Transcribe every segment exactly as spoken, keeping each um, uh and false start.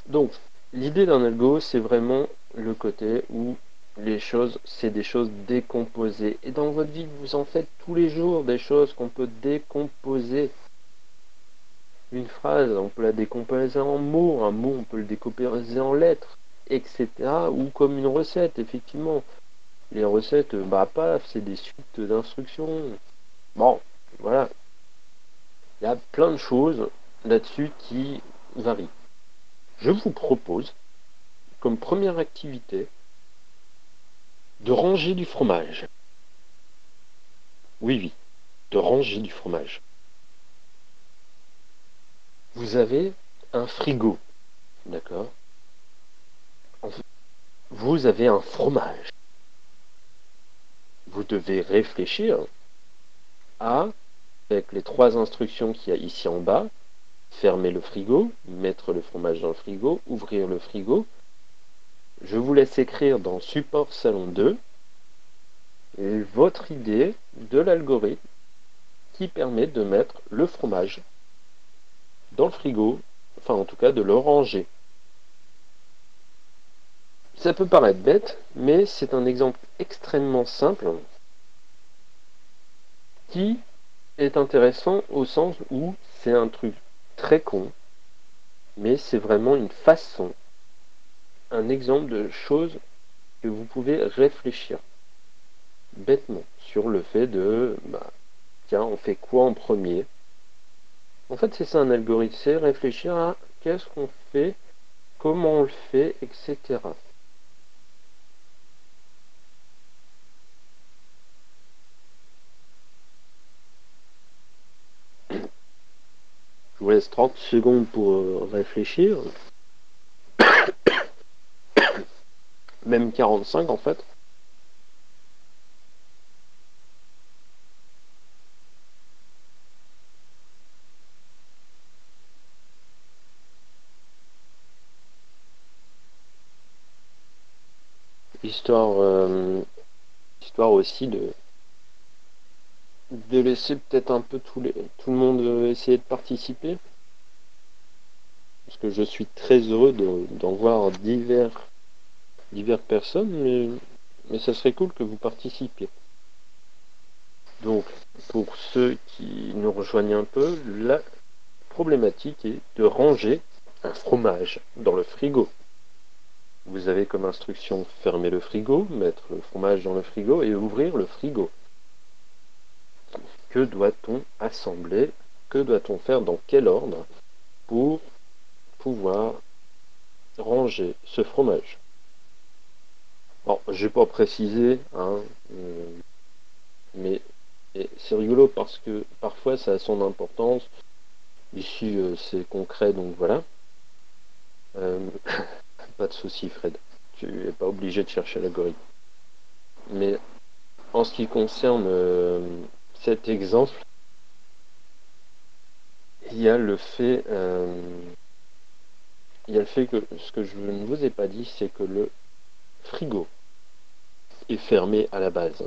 Donc, l'idée d'un algo, c'est vraiment le côté où les choses, c'est des choses décomposées. Et dans votre vie, vous en faites tous les jours des choses qu'on peut décomposer. Une phrase, on peut la décomposer en mots, un mot, on peut le décomposer en lettres, et cetera. Ou comme une recette, effectivement. Les recettes, bah paf, c'est des suites d'instructions. Bon, voilà. Il y a plein de choses là-dessus qui varient. Je vous propose, comme première activité, de ranger du fromage. Oui, oui, de ranger du fromage. Vous avez un frigo, d'accord? Vous avez un fromage. Vous devez réfléchir à, avec les trois instructions qu'il y a ici en bas, fermer le frigo, mettre le fromage dans le frigo, ouvrir le frigo. Je vous laisse écrire dans Support Salon deux votre idée de l'algorithme qui permet de mettre le fromage dans le frigo, enfin en tout cas de le ranger. Ça peut paraître bête, mais c'est un exemple extrêmement simple qui est intéressant au sens où c'est un truc très con, mais c'est vraiment une façon, un exemple de choses que vous pouvez réfléchir bêtement sur le fait de, bah, tiens, on fait quoi en premier? En fait, c'est ça un algorithme, c'est réfléchir à qu'est-ce qu'on fait, comment on le fait, et cetera. Je vous laisse trente secondes pour réfléchir, même quarante-cinq en fait. Histoire, euh, histoire aussi de, de laisser peut-être un peu tout, les, tout le monde essayer de participer. Parce que je suis très heureux d'en de, voir divers, diverses personnes, mais, mais ça serait cool que vous participiez. Donc, pour ceux qui nous rejoignent un peu, la problématique est de ranger un fromage dans le frigo. Vous avez comme instruction fermer le frigo, mettre le fromage dans le frigo et ouvrir le frigo. Que doit-on assembler? Que doit-on faire? Dans quel ordre pour pouvoir ranger ce fromage? Alors, je vais pas préciser, hein, euh, mais c'est rigolo parce que parfois ça a son importance. Ici, euh, c'est concret, donc voilà. Euh, pas de souci, Fred. Tu n'es pas obligé de chercher l'algorithme. Mais en ce qui concerne euh, cet exemple, il y a le fait, euh, il y a le fait que ce que je ne vous ai pas dit, c'est que le frigo est fermé à la base.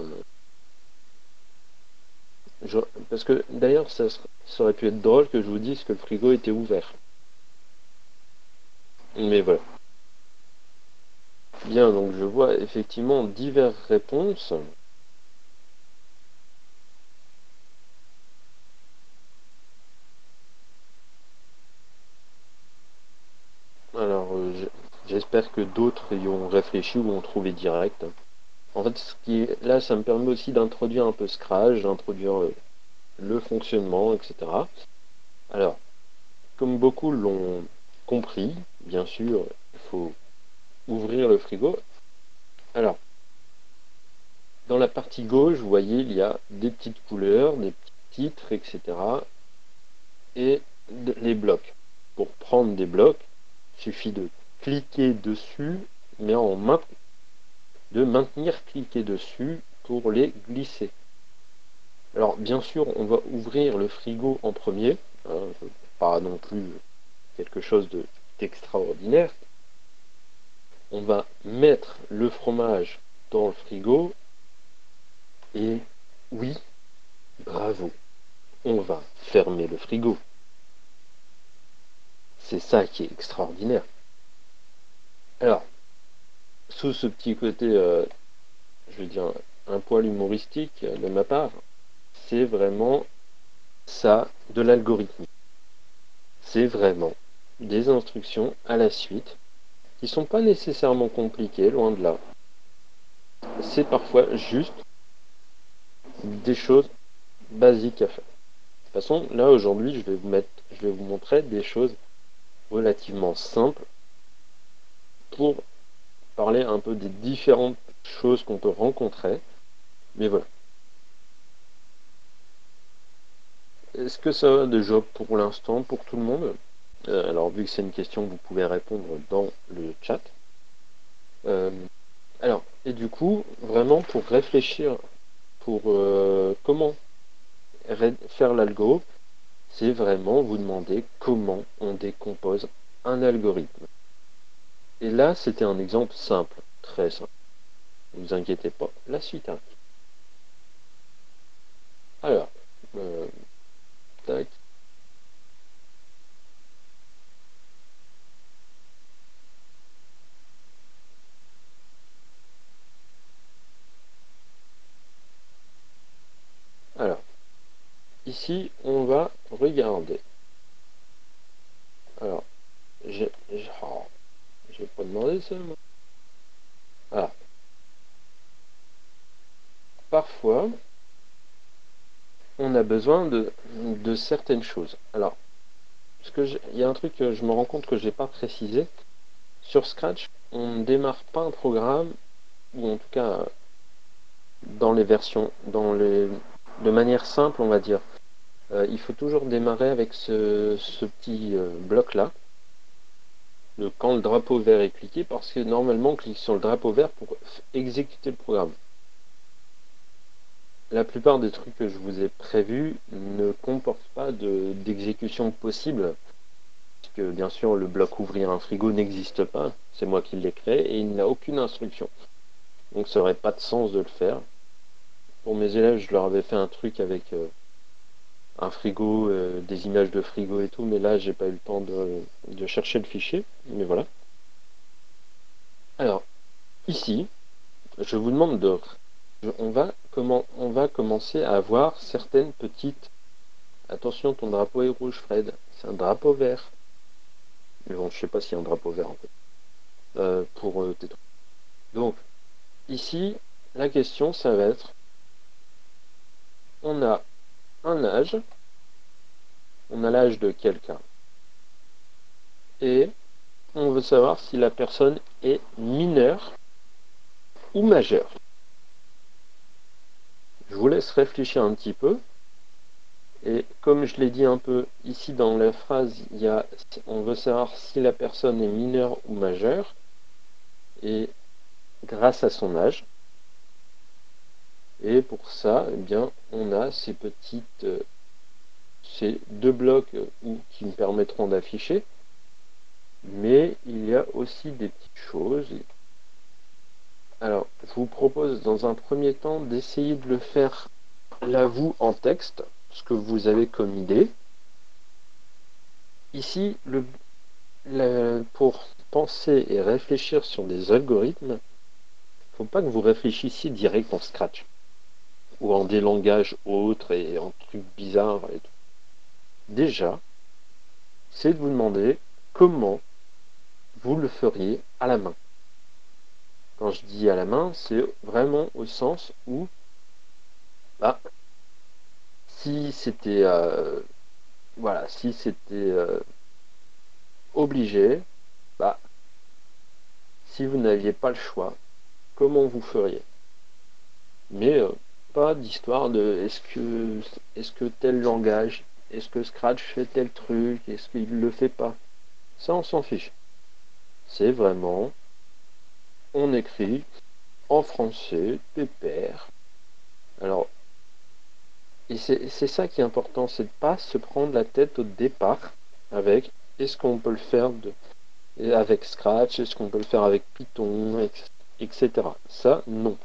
Je, parce que d'ailleurs, ça, ça aurait pu être drôle que je vous dise que le frigo était ouvert. Mais voilà. Bien, donc je vois effectivement diverses réponses. Alors, euh, j'espère que d'autres y ont réfléchi ou ont trouvé direct. En fait, ce qui est, là, ça me permet aussi d'introduire un peu Scratch, d'introduire euh, le fonctionnement, et cetera. Alors, comme beaucoup l'ont compris, bien sûr, il faut ouvrir le frigo. Alors, dans la partie gauche, vous voyez, il y a des petites couleurs, des petits titres, et cetera. Et les blocs. Pour prendre des blocs, il suffit de cliquer dessus, mais en main, de maintenir cliquer dessus pour les glisser. Alors, bien sûr, on va ouvrir le frigo en premier, hein, pas non plus quelque chose d'extraordinaire. On va mettre le fromage dans le frigo et oui, bravo, on va fermer le frigo. C'est ça qui est extraordinaire. Alors, sous ce petit côté, euh, je veux dire, un poil humoristique euh, de ma part, c'est vraiment ça de l'algorithme. C'est vraiment des instructions à la suite qui sont pas nécessairement compliquées, loin de là. C'est parfois juste des choses basiques à faire. De toute façon, là aujourd'hui, je vais vous mettre, je vais vous montrer des choses relativement simples pour parler un peu des différentes choses qu'on peut rencontrer. Mais voilà. Est-ce que ça va déjà pour l'instant pour tout le monde? Euh, alors, vu que c'est une question, vous pouvez répondre dans le chat. Euh, alors, et du coup, vraiment pour réfléchir pour euh, comment faire l'algo, c'est vraiment vous demander comment on décompose un algorithme. Et là, c'était un exemple simple, très simple. Ne vous inquiétez pas, la suite arrive. Alors, euh, tac. Alors, ici, on va regarder. Alors, j'ai oh, pas demandé ça, moi. Voilà. Parfois, on a besoin de, de certaines choses. Alors, parce que il y a un truc que je me rends compte que je n'ai pas précisé. Sur Scratch, on ne démarre pas un programme, ou en tout cas dans les versions, dans les, de manière simple, on va dire. Euh, il faut toujours démarrer avec ce, ce petit euh, bloc-là, le, quand le drapeau vert est cliqué, parce que normalement on clique sur le drapeau vert pour exécuter le programme. La plupart des trucs que je vous ai prévus ne comportent pas d'exécution possible, puisque bien sûr le bloc ouvrir un frigo n'existe pas, c'est moi qui l'ai créé, et il n'a aucune instruction. Donc ça n'aurait pas de sens de le faire. Pour mes élèves, je leur avais fait un truc avec euh, un frigo, euh, des images de frigo et tout, mais là j'ai pas eu le temps de, de chercher le fichier, mais voilà. Alors, ici, je vous demande de... On va, comment, on va commencer à avoir certaines petites... Attention, ton drapeau est rouge, Fred. C'est un drapeau vert. Mais bon, je sais pas s'il y a un drapeau vert en fait. Euh, pour euh, tes trucs. Donc, ici, la question, ça va être... On a un âge. On a l'âge de quelqu'un. Et on veut savoir si la personne est mineure ou majeure. Je vous laisse réfléchir un petit peu. Et comme je l'ai dit un peu ici dans la phrase, il y a, on veut savoir si la personne est mineure ou majeure, et grâce à son âge. Et pour ça, eh bien, on a ces petites, euh, ces deux blocs où, qui me permettront d'afficher. Mais il y a aussi des petites choses. Alors, je vous propose dans un premier temps d'essayer de le faire là vous en texte, ce que vous avez comme idée. Ici, le, le, pour penser et réfléchir sur des algorithmes, il ne faut pas que vous réfléchissiez direct en Scratch ou en des langages autres et en trucs bizarres et tout. Déjà, c'est de vous demander comment vous le feriez à la main. Quand je dis à la main, c'est vraiment au sens où, bah, si c'était, euh, voilà, si c'était euh, obligé, bah, si vous n'aviez pas le choix, comment vous feriez? Mais euh, pas d'histoire de est-ce que est-ce que tel langage, est-ce que Scratch fait tel truc, est-ce qu'il le fait pas? Ça on s'en fiche. C'est vraiment on écrit en français, pépère. Alors, et c'est ça qui est important, c'est de pas se prendre la tête au départ avec est-ce qu'on peut le faire de, avec Scratch, est-ce qu'on peut le faire avec Python, et cetera. Ça, non.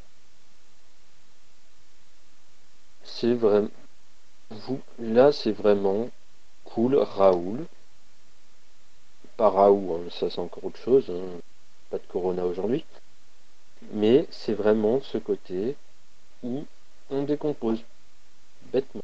C'est vraiment vous là, c'est vraiment cool, Raoul. Pas Raoult, hein, ça c'est encore autre chose. Hein. pas de Corona aujourd'hui. Mais c'est vraiment ce côté où on décompose bêtement.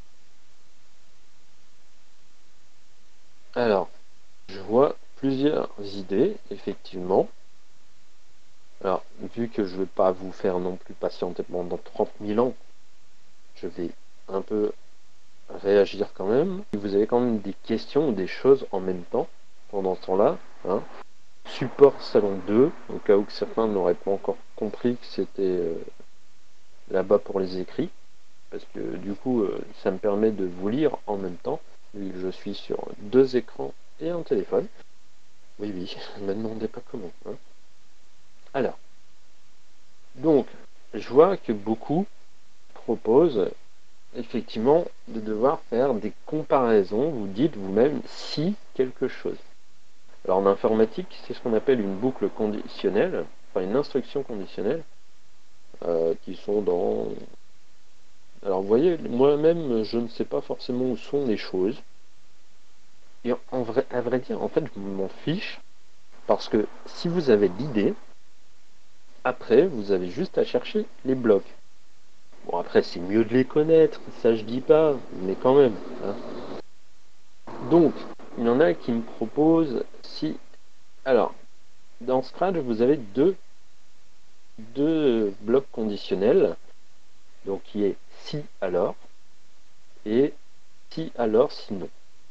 Alors, je vois plusieurs idées, effectivement. Alors, vu que je ne vais pas vous faire non plus patienter pendant trente mille ans, je vais un peu réagir quand même. Si vous avez quand même des questions ou des choses en même temps, pendant ce temps-là, hein, support salon deux, au cas où certains n'auraient pas encore compris que c'était euh, là-bas pour les écrits, parce que du coup, euh, ça me permet de vous lire en même temps, vu que je suis sur deux écrans et un téléphone. Oui, oui, ne me demandez pas comment. Hein. Alors, donc, je vois que beaucoup proposent effectivement de devoir faire des comparaisons. Vous dites vous-même si quelque chose. Alors en informatique, c'est ce qu'on appelle une boucle conditionnelle, enfin une instruction conditionnelle, euh, qui sont dans... Alors vous voyez, moi-même, je ne sais pas forcément où sont les choses. Et en vrai, à vrai dire, en fait, je m'en fiche, parce que si vous avez l'idée, après, vous avez juste à chercher les blocs. Bon, après, c'est mieux de les connaître, ça je dis pas, mais quand même. Hein. Donc, il y en a qui me proposent si... Alors, dans Scratch, vous avez deux, deux blocs conditionnels, donc qui est si alors et si alors sinon.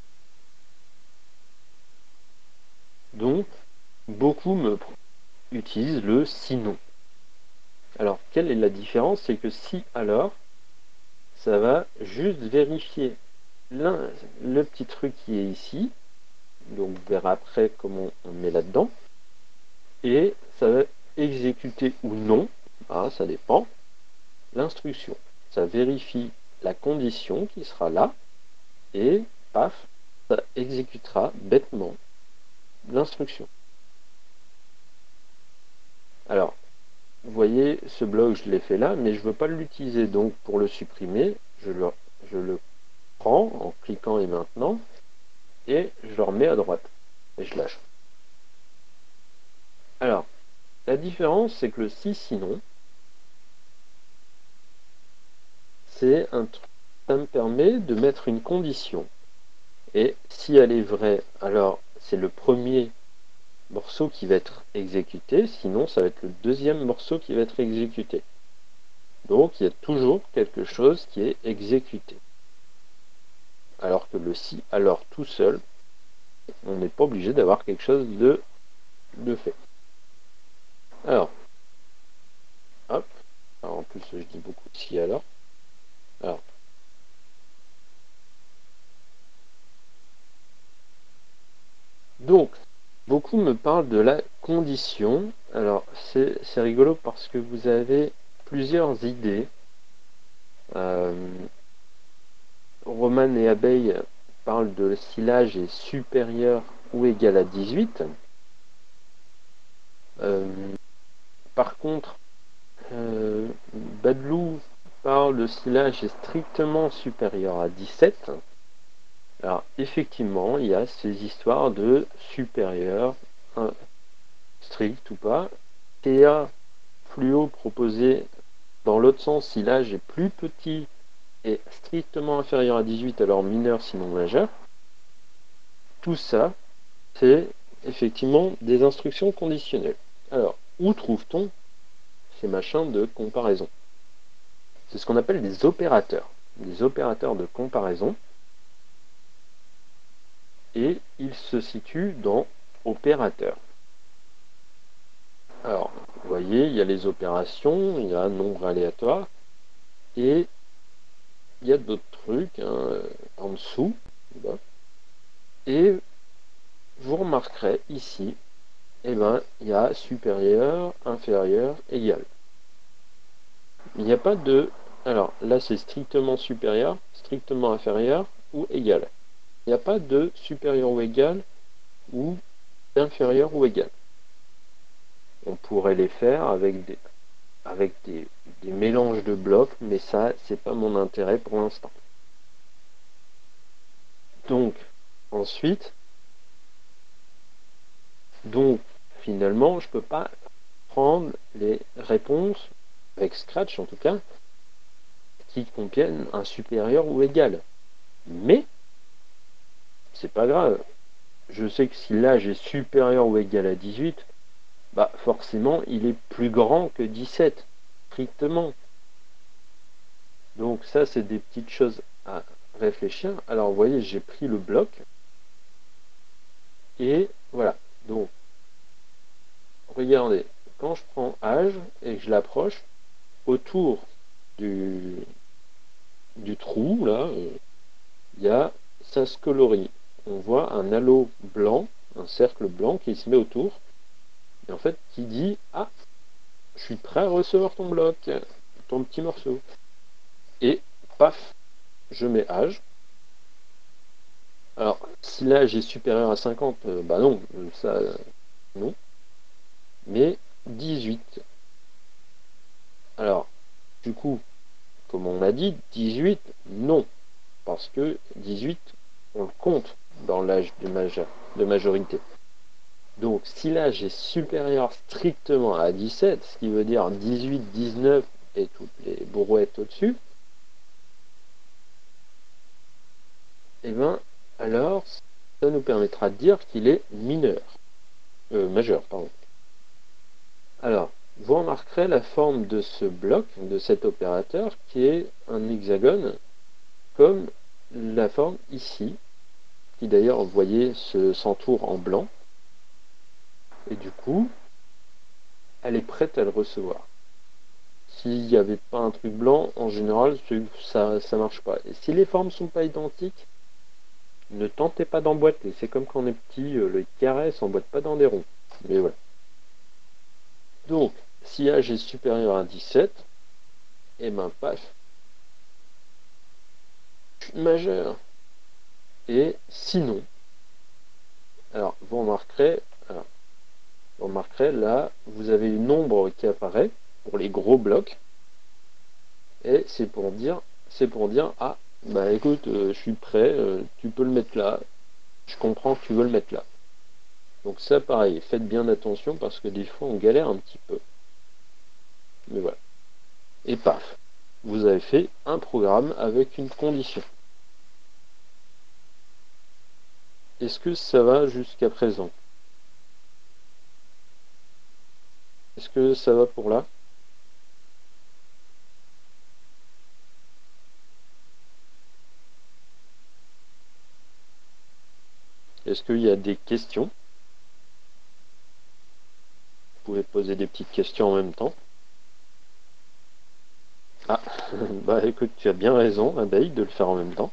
Donc, beaucoup me utilisent le sinon. Alors, quelle est la différence? C'est que si alors, ça va juste vérifier le petit truc qui est ici, donc vous verrez après comment on met là-dedans, et ça va exécuter ou non, ah, ça dépend, l'instruction. Ça vérifie la condition qui sera là, et paf, ça exécutera bêtement l'instruction. Alors, vous voyez, ce bloc, je l'ai fait là, mais je ne veux pas l'utiliser, donc pour le supprimer, je le, je le prends en cliquant et maintenant, et je le remets à droite, et je lâche. Alors, la différence, c'est que le si sinon, c'est un truc, ça me permet de mettre une condition. Et si elle est vraie, alors c'est le premier morceau qui va être exécuté, sinon ça va être le deuxième morceau qui va être exécuté. Donc il y a toujours quelque chose qui est exécuté. Alors que le si alors tout seul, on n'est pas obligé d'avoir quelque chose de, de fait. Alors, hop, alors en plus je dis beaucoup de si alors. Alors, donc, beaucoup me parlent de la condition. Alors, c'est rigolo parce que vous avez plusieurs idées. Euh, Roman et Abeille parlent de si l'âge est supérieur ou égal à dix-huit. Euh, par contre, euh, Badlou parle de si l'âge est strictement supérieur à dix-sept. Alors, effectivement, il y a ces histoires de supérieur, hein, strict ou pas. Théa Fluo proposé dans l'autre sens, si l'âge est plus petit et strictement inférieur à dix-huit, alors mineur sinon majeur. Tout ça, c'est effectivement des instructions conditionnelles. Alors, où trouve-t-on ces machins de comparaison? C'est ce qu'on appelle des opérateurs. Des opérateurs de comparaison. Et ils se situent dans opérateurs. Alors, vous voyez, il y a les opérations, il y a nombre aléatoire, et il y a d'autres trucs hein, en dessous. Et vous remarquerez ici, eh ben, il y a supérieur, inférieur, égal. Il n'y a pas de... Alors là, c'est strictement supérieur, strictement inférieur ou égal. Il n'y a pas de supérieur ou égal ou d'inférieur ou égal. On pourrait les faire avec des, avec des, des mélanges de blocs, mais ça, c'est pas mon intérêt pour l'instant. Donc, ensuite, donc, finalement, je peux pas prendre les réponses, avec Scratch en tout cas, qui contiennent un supérieur ou égal. Mais, c'est pas grave. Je sais que si l'âge est supérieur ou égal à dix-huit, bah forcément, il est plus grand que dix-sept, strictement. Donc ça, c'est des petites choses à réfléchir. Alors, vous voyez, j'ai pris le bloc. Et voilà. Donc, regardez, quand je prends âge et que je l'approche, autour du, du trou, là, il euh, y a, ça se colorie. On voit un halo blanc, un cercle blanc qui se met autour, et en fait, qui dit, ah, je suis prêt à recevoir ton bloc, ton petit morceau. Et, paf, je mets âge. Alors, si l'âge est supérieur à cinquante, euh, bah non, ça, euh, non. Mais dix-huit. Alors, du coup, comme on l'a dit, dix-huit, non. Parce que dix-huit, on le compte dans l'âge de, majeur, de majorité. Donc, si l'âge est supérieur strictement à dix-sept, ce qui veut dire dix-huit, dix-neuf et toutes les brouettes au-dessus, eh bien, alors, ça nous permettra de dire qu'il est mineur. Euh, majeur, pardon. Alors, vous remarquerez la forme de ce bloc, de cet opérateur, qui est un hexagone, comme la forme ici, qui d'ailleurs, vous voyez, s'entoure en blanc. Et du coup, elle est prête à le recevoir. S'il n'y avait pas un truc blanc, en général, ça ne marche pas. Et si les formes ne sont pas identiques, ne tentez pas d'emboîter. C'est comme quand on est petit, le carré ne s'emboîte pas dans des ronds. Mais voilà. Donc, si âge est supérieur à dix-sept, et ben paf, majeur. Et sinon, alors vous remarquerez, alors, vous remarquerez là, vous avez une ombre qui apparaît pour les gros blocs, et c'est pour dire, c'est pour dire, ah, bah écoute, euh, je suis prêt, euh, tu peux le mettre là, je comprends que tu veux le mettre là. Donc ça, pareil, faites bien attention parce que des fois on galère un petit peu. Mais voilà. Et paf, vous avez fait un programme avec une condition. Est-ce que ça va jusqu'à présent? Est-ce que ça va pour là? Est-ce qu'il y a des questions? Vous pouvez poser des petites questions en même temps. Ah, bah écoute, tu as bien raison, Abeille, de le faire en même temps.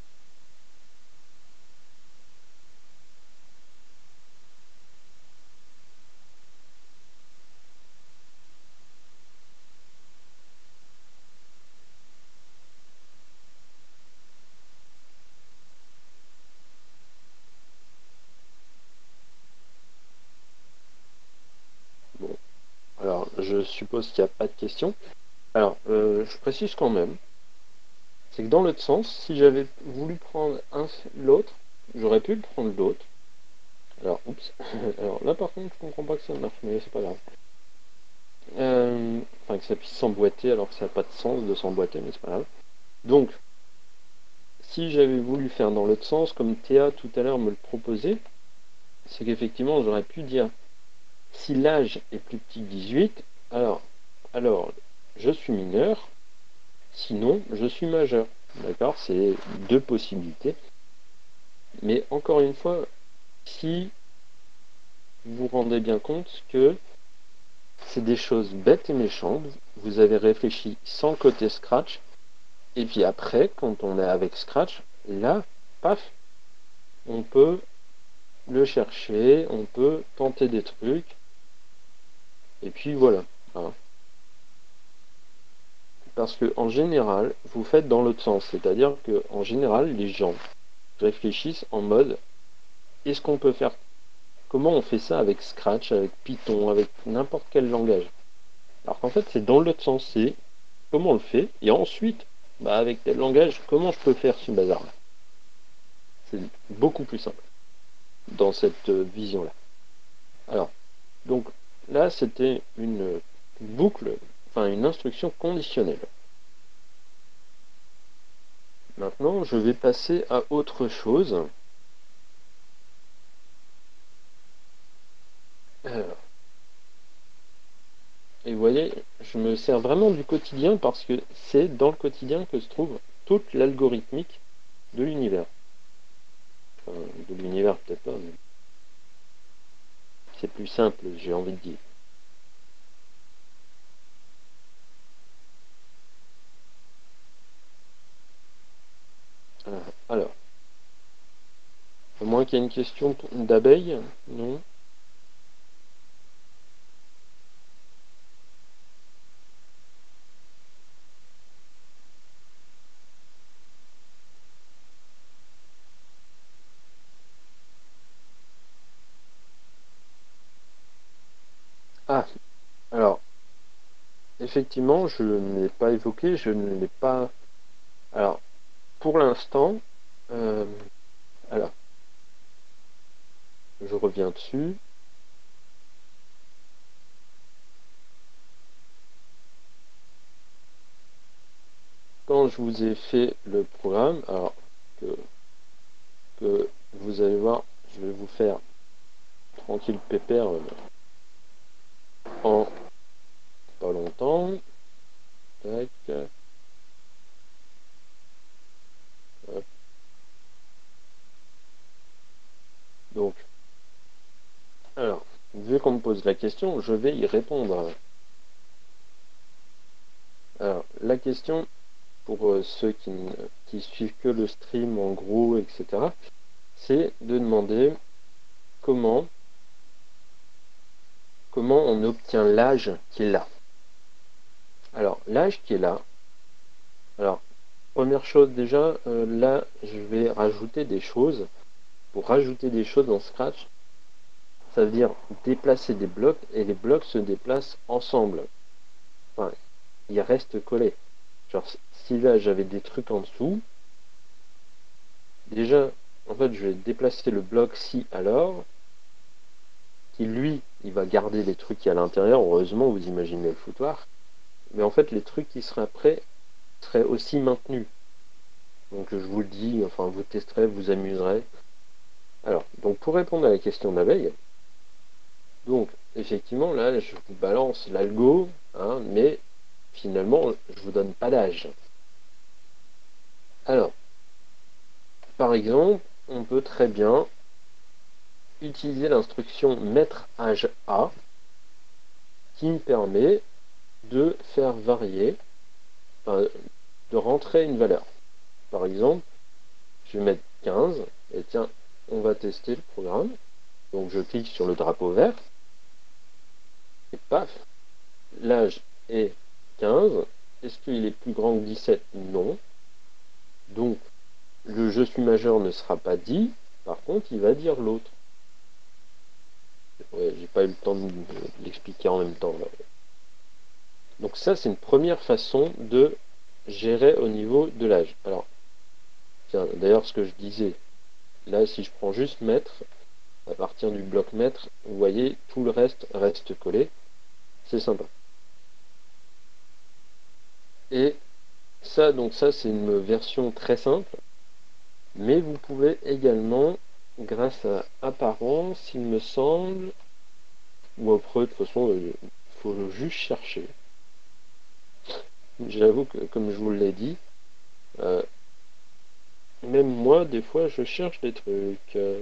Bon, alors je suppose qu'il n'y a pas de questions. Alors, euh, je précise quand même, c'est que dans l'autre sens, si j'avais voulu prendre un l'autre, j'aurais pu le prendre l'autre. Alors, oups. Alors là, par contre, je comprends pas que ça marche, mais c'est pas grave. Euh, enfin, que ça puisse s'emboîter alors que ça n'a pas de sens de s'emboîter, mais c'est pas grave. Donc, si j'avais voulu faire dans l'autre sens, comme Théa tout à l'heure me le proposait, c'est qu'effectivement, j'aurais pu dire, si l'âge est plus petit que dix-huit, alors, alors, je suis mineur, sinon, je suis majeur. D'accord? C'est deux possibilités. Mais encore une fois, si vous vous rendez bien compte que c'est des choses bêtes et méchantes, vous avez réfléchi sans le côté Scratch, et puis après, quand on est avec Scratch, là, paf, on peut le chercher, on peut tenter des trucs, et puis voilà. Hein. Parce que en général, vous faites dans l'autre sens, c'est-à-dire que en général, les gens réfléchissent en mode est-ce qu'on peut faire, comment on fait ça avec Scratch, avec Python, avec n'importe quel langage. Alors qu'en fait, c'est dans l'autre sens, c'est comment on le fait, et ensuite, bah, avec tel langage, comment je peux faire ce bazar-là. C'est beaucoup plus simple dans cette vision-là. Alors, là, c'était une boucle, enfin une instruction conditionnelle. Maintenant, je vais passer à autre chose. Alors, et vous voyez, je me sers vraiment du quotidien parce que c'est dans le quotidien que se trouve toute l'algorithmique de l'univers. Enfin, de l'univers peut-être pas, mais c'est plus simple, j'ai envie de dire. Euh, Alors, à moins qu'il y ait une question d'abeille, non? Ah, alors, effectivement, je ne l'ai pas évoqué, je ne l'ai pas... Alors, pour l'instant, euh, alors, je reviens dessus. Quand je vous ai fait le programme, alors que, que vous allez voir, je vais vous faire tranquille pépère euh, en pas longtemps. Tac, hop. Donc, alors, vu qu'on me pose la question, je vais y répondre. Alors, la question, pour euh, ceux qui, ne, qui suivent que le stream en gros, et cetera, c'est de demander comment, comment on obtient l'âge qui est là. Alors, l'âge qui est là, alors, première chose déjà, euh, là, je vais rajouter des choses. Pour rajouter des choses dans Scratch, ça veut dire déplacer des blocs, et les blocs se déplacent ensemble. Enfin, ils restent collés. Genre, si là, j'avais des trucs en dessous, déjà, en fait, je vais déplacer le bloc si alors, qui lui, il va garder les trucs qui à l'intérieur. Heureusement, vous imaginez le foutoir. Mais en fait, les trucs qui seraient après seraient aussi maintenus. Donc, je vous le dis, enfin, vous testerez, vous amuserez. Alors, donc pour répondre à la question d'abeille, donc effectivement, là, je vous balance l'algo, hein, mais finalement, je vous donne pas d'âge. Alors, par exemple, on peut très bien utiliser l'instruction mettre âge A qui me permet de faire varier, enfin, de rentrer une valeur. Par exemple, je vais mettre quinze, et tiens, on va tester le programme. Donc je clique sur le drapeau vert, et paf, l'âge est quinze. Est-ce qu'il est plus grand que dix-sept? Non. Donc, le je suis majeur ne sera pas dit. Par contre, il va dire l'autre. Ouais, j'ai pas eu le temps de l'expliquer en même temps. Là. Donc ça, c'est une première façon de gérer au niveau de l'âge. Alors, tiens, d'ailleurs, ce que je disais, là, si je prends juste mètre, à partir du bloc mètre, vous voyez, tout le reste reste collé. C'est sympa. Et ça, donc ça, c'est une version très simple. Mais vous pouvez également, grâce à apparence, il me semble, ou après, de toute façon, il faut juste chercher. J'avoue que, comme je vous l'ai dit, euh, même moi, des fois, je cherche des trucs. Euh,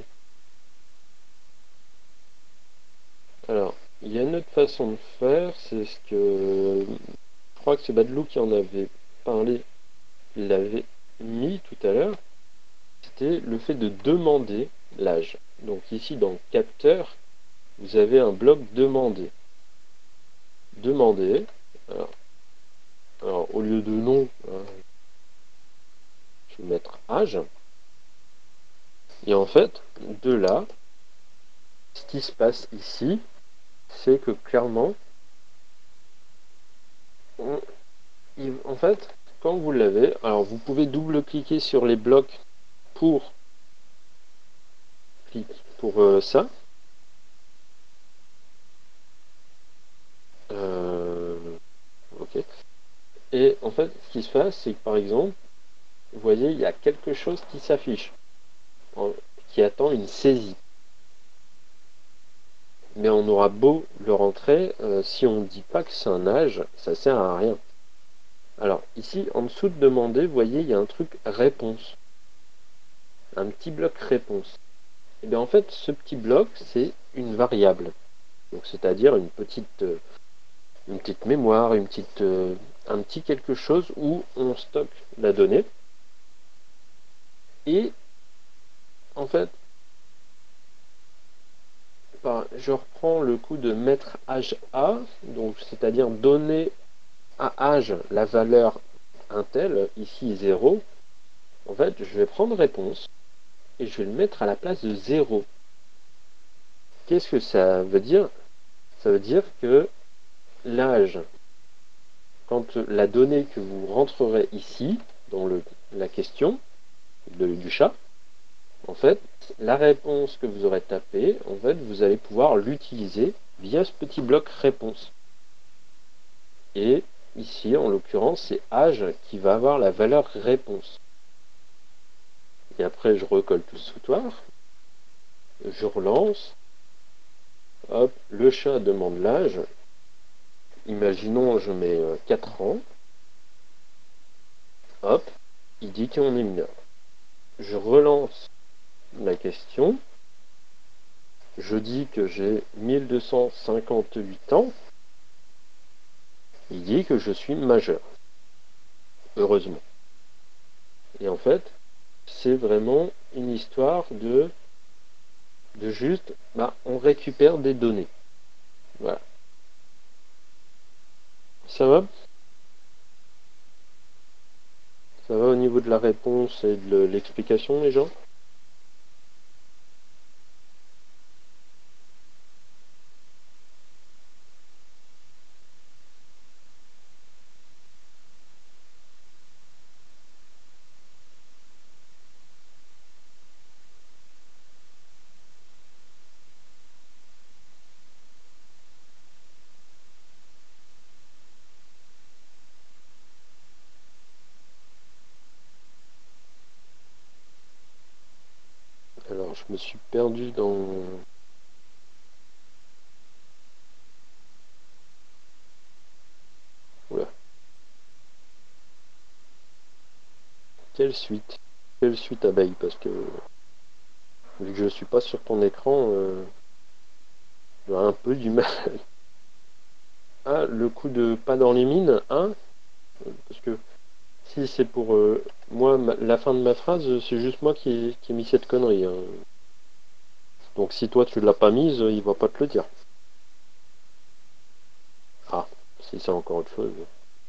alors, il y a une autre façon de faire, c'est ce que... Je crois que c'est Badlou qui en avait parlé, il l'avait mis tout à l'heure. C'était le fait de demander l'âge. Donc ici, dans capteur, vous avez un bloc demander. Demander. Alors, alors au lieu de nom, hein, je vais mettre âge. Et en fait, de là, ce qui se passe ici, c'est que clairement, on, en fait, quand vous l'avez, alors vous pouvez double-cliquer sur les blocs pour, pour euh, ça. Et en fait, ce qui se passe, c'est que par exemple, vous voyez, il y a quelque chose qui s'affiche, qui attend une saisie. Mais on aura beau le rentrer, euh, si on ne dit pas que c'est un âge, ça sert à rien. Alors ici, en dessous de demander, vous voyez, il y a un truc réponse. Un petit bloc réponse. Et bien en fait, ce petit bloc, c'est une variable. Donc c'est-à-dire une petite, euh, une petite mémoire, une petite, euh, un petit quelque chose où on stocke la donnée. Et en fait, ben, je reprends le coup de mettre âge A, donc c'est-à-dire donner à âge la valeur Intel, ici zéro. En fait, je vais prendre réponse et je vais le mettre à la place de zéro. Qu'est-ce que ça veut dire? Ça veut dire que l'âge, quand la donnée que vous rentrerez ici, dans le, la question de, du chat, en fait, la réponse que vous aurez tapée, en fait, vous allez pouvoir l'utiliser via ce petit bloc réponse. Et ici, en l'occurrence, c'est âge qui va avoir la valeur réponse. Et après, je recolle tout ce foutoir. Je relance. Hop, le chat demande l'âge. Imaginons, je mets quatre ans. Hop, il dit qu'on est mineur. Je relance la question. Je dis que j'ai mille deux cent cinquante-huit ans. Il dit que je suis majeur. Heureusement. Et en fait, c'est vraiment une histoire de, de juste, bah, on récupère des données. Voilà. Ça va? Ça va au niveau de la réponse et de l'explication, les gens? Alors, je me suis perdu dans... Oula. Quelle suite? Quelle suite abeille? Parce que, vu que je suis pas sur ton écran, euh, j'aurais un peu du mal. Ah, le coup de pas dans les mines, hein? Parce que si c'est pour euh, moi, ma, la fin de ma phrase, c'est juste moi qui ai, qui ai mis cette connerie. Hein. Donc si toi tu l'as pas mise, il va pas te le dire. Ah, si c'est encore autre chose.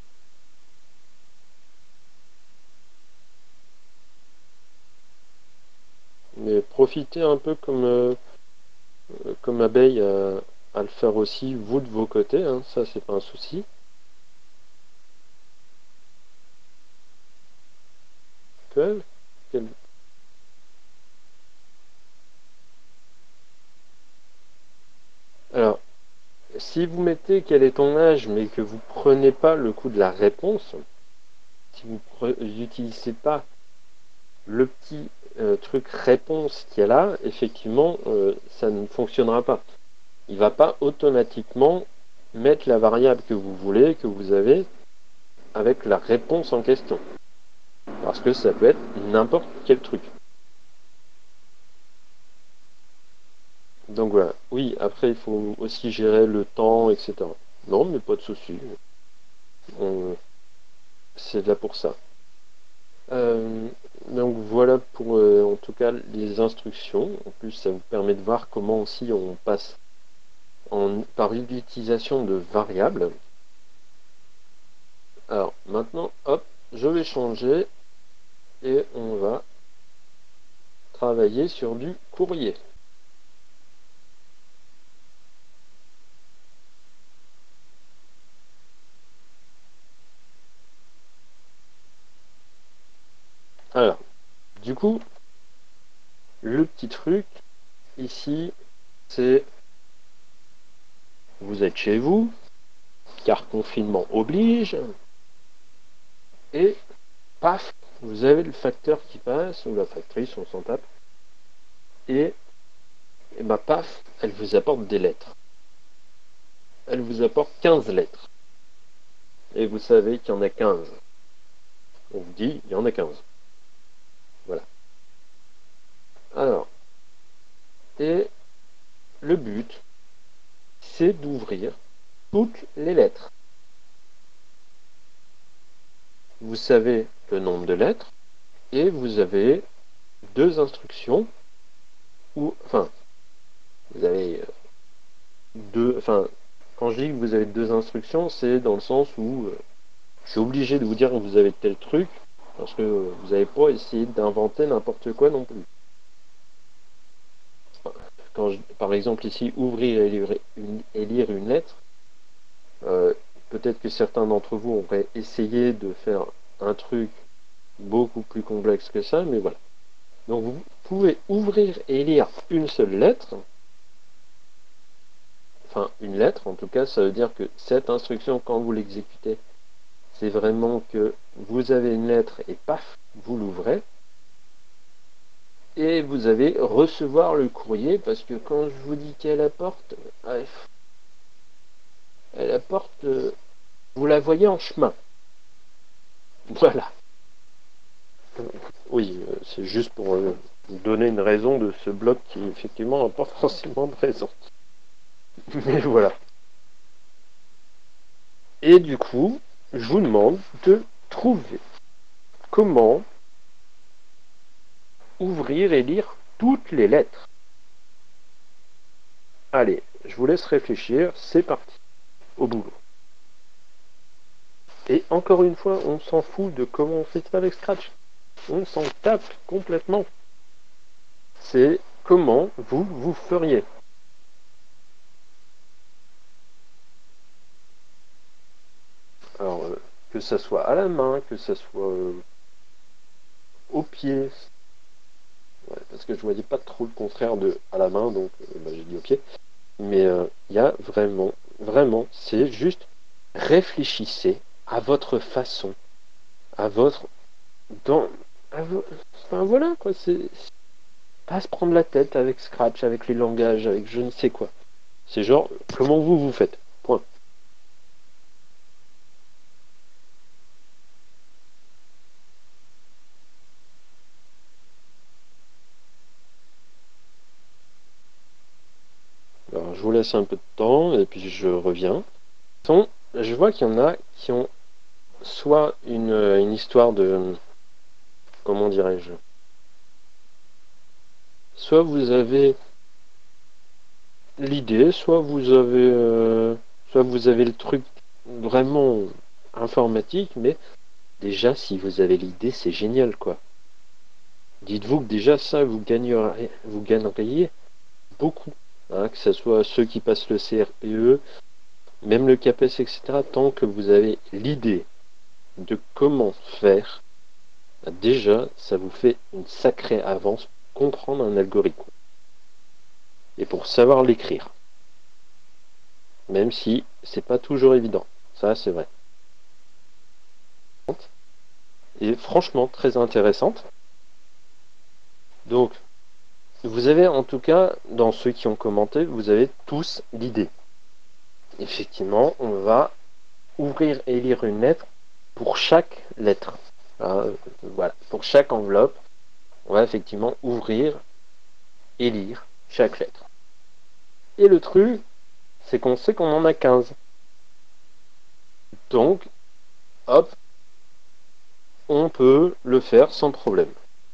Mais profitez un peu comme, euh, comme abeille à, à le faire aussi, vous de vos côtés, hein, ça c'est pas un souci. Que, quel... Alors, si vous mettez quel est ton âge, mais que vous prenez pas le coup de la réponse, si vous n'utilisez pas le petit euh, truc réponse qu'il y a là, effectivement, euh, ça ne fonctionnera pas. Il ne va pas automatiquement mettre la variable que vous voulez, que vous avez, avec la réponse en question. Parce que ça peut être n'importe quel truc. Donc voilà. Oui, après, il faut aussi gérer le temps, et cetera. Non, mais pas de souci. On... C'est là pour ça. Euh, donc voilà pour euh, en tout cas les instructions. En plus, ça vous permet de voir comment aussi on passe en, par l'utilisation de variables. Alors maintenant, hop, je vais changer et on va travailler sur du courrier. Alors, du coup, le petit truc ici, c'est vous êtes chez vous, car confinement oblige. et paf, vous avez le facteur qui passe, ou la factrice, on s'en tape, et, et bah paf, elle vous apporte des lettres. Elle vous apporte quinze lettres. Et vous savez qu'il y en a quinze. On vous dit, il y en a quinze. Voilà. Alors, et le but, c'est d'ouvrir toutes les lettres. Vous savez le nombre de lettres, et vous avez deux instructions, ou, enfin, vous avez deux, enfin, quand je dis que vous avez deux instructions, c'est dans le sens où euh, je suis obligé de vous dire que vous avez tel truc, parce que euh, vous n'avez pas essayé d'inventer n'importe quoi non plus. Quand je, par exemple ici, ouvrir et lire une, et lire une lettre, euh, peut-être que certains d'entre vous auraient essayé de faire un truc beaucoup plus complexe que ça, mais voilà. Donc vous pouvez ouvrir et lire une seule lettre, enfin une lettre en tout cas, ça veut dire que cette instruction, quand vous l'exécutez, c'est vraiment que vous avez une lettre et paf, vous l'ouvrez. Et vous avez recevoir le courrier, parce que quand je vous dis qu'elle apporte, elle apporte, vous la voyez en chemin. Voilà. Oui, c'est juste pour donner une raison de ce bloc qui effectivement n'a pas forcément de raison. Mais voilà. Et du coup, je vous demande de trouver comment ouvrir et lire toutes les lettres. Allez, je vous laisse réfléchir, c'est parti, au boulot. Et encore une fois, on s'en fout de comment on fait ça avec Scratch. On s'en tape complètement. C'est comment vous, vous feriez. Alors, euh, que ça soit à la main, que ça soit euh, au pied. Ouais, parce que je voyais pas trop le contraire de à la main, donc euh, bah, j'ai dit au pied. Mais il euh, y a vraiment, vraiment, c'est juste réfléchissez à votre façon, à votre... Dans, à vo... Enfin voilà, quoi, c'est... Pas se prendre la tête avec Scratch, avec les langages, avec je ne sais quoi. C'est genre, comment vous vous faites. Point. Alors, je vous laisse un peu de temps et puis je reviens. Donc, je vois qu'il y en a qui ont soit une, une histoire de... Comment dirais-je? Soit vous avez l'idée, soit vous avez... euh, soit vous avez le truc vraiment informatique, mais déjà, si vous avez l'idée, c'est génial, quoi. Dites-vous que déjà, ça, vous gagneriez, vous gagneriez beaucoup. Hein, que ce soit ceux qui passent le C R P E, même le CAPES, et cetera. Tant que vous avez l'idée de comment faire, déjà, ça vous fait une sacrée avance pour comprendre un algorithme. Et pour savoir l'écrire. Même si c'est pas toujours évident. Ça, c'est vrai. Et franchement, très intéressante. Donc, vous avez en tout cas, dans ceux qui ont commenté, vous avez tous l'idée. Effectivement, on va ouvrir et lire une lettre pour chaque lettre. Euh, voilà, pour chaque enveloppe, on va effectivement ouvrir et lire chaque lettre. Et le truc, c'est qu'on sait qu'on en a quinze. Donc, hop, on peut le faire sans problème.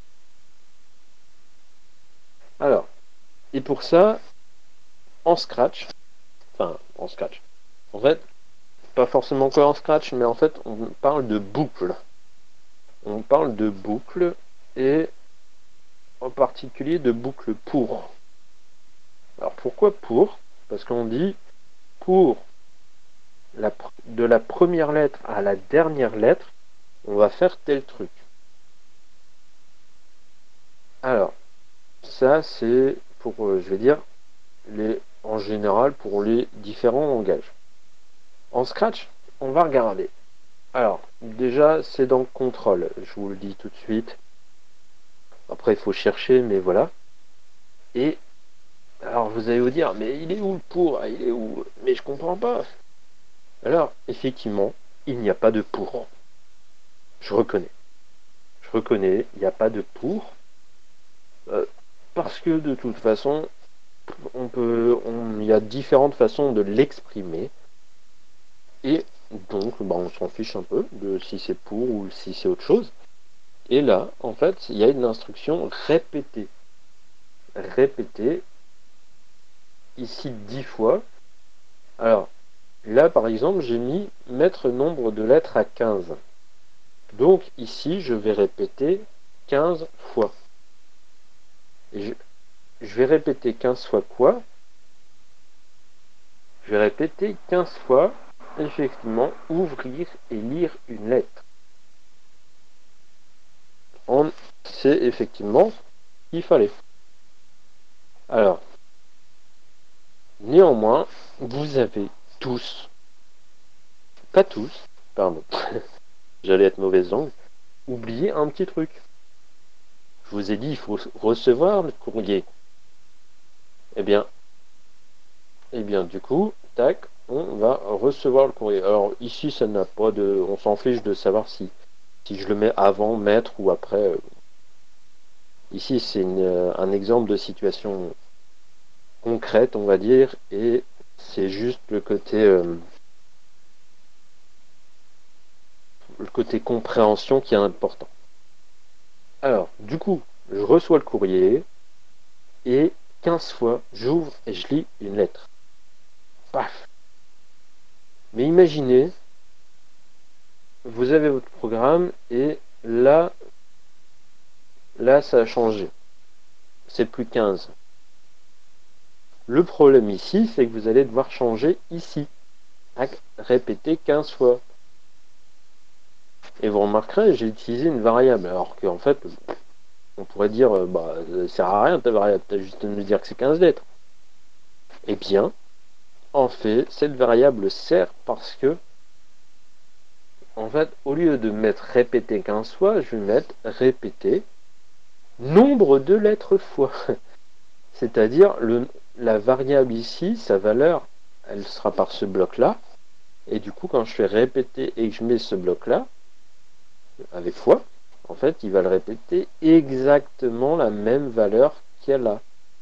Alors, et pour ça, en Scratch, enfin, en Scratch, en fait, pas forcément que en Scratch, mais en fait, on parle de boucle. On parle de boucle et en particulier de boucle pour. Alors pourquoi pour? Parce qu'on dit pour la, de la première lettre à la dernière lettre, on va faire tel truc. Alors, ça c'est pour, euh, je vais dire, les, en général pour les différents langages. En Scratch, on va regarder. Alors, déjà, c'est dans le contrôle, je vous le dis tout de suite. Après, il faut chercher, mais voilà. Et, alors, vous allez vous dire, mais il est où le pour? Il est où? Mais je comprends pas. Alors, effectivement, il n'y a pas de pour. Je reconnais. Je reconnais, il n'y a pas de pour. Euh, parce que, de toute façon, on peut, on, il y a différentes façons de l'exprimer. Et donc, bah, on s'en fiche un peu de si c'est pour ou si c'est autre chose. Et là, en fait, il y a une instruction répétée. Répétée, ici dix fois. Alors, là, par exemple, j'ai mis mettre nombre de lettres à quinze. Donc, ici, je vais répéter quinze fois. Et je, je vais répéter quinze fois quoi? Je vais répéter quinze fois, effectivement, ouvrir et lire une lettre. C'est effectivement ce qu'il fallait. Alors, néanmoins, vous avez tous, pas tous, pardon, j'allais être mauvaise langue, oublié un petit truc. Je vous ai dit, il faut recevoir le courrier. Eh bien, eh bien, du coup, tac, on va recevoir le courrier. Alors ici, ça n'a pas de, on s'en fiche de savoir si, si je le mets avant, mettre ou après. Ici, c'est un exemple de situation concrète, on va dire, et c'est juste le côté, euh, le côté compréhension qui est important. Alors, du coup, je reçois le courrier et quinze fois, j'ouvre et je lis une lettre. Paf. Mais imaginez, vous avez votre programme et là, là, ça a changé. C'est plus quinze. Le problème ici, c'est que vous allez devoir changer ici. Répéter quinze fois. Et vous remarquerez, j'ai utilisé une variable, alors qu'en fait, on pourrait dire, bah, ça sert à rien ta variable, t'as juste à nous dire que c'est quinze lettres. Eh bien, en fait, cette variable sert parce que, en fait, au lieu de mettre répéter quinze fois, je vais mettre répéter nombre de lettres fois. C'est-à-dire, le, la variable ici, sa valeur, elle sera par ce bloc-là. Et du coup, quand je fais répéter et que je mets ce bloc-là, avec fois, en fait, il va le répéter exactement la même valeur qu'il y a là.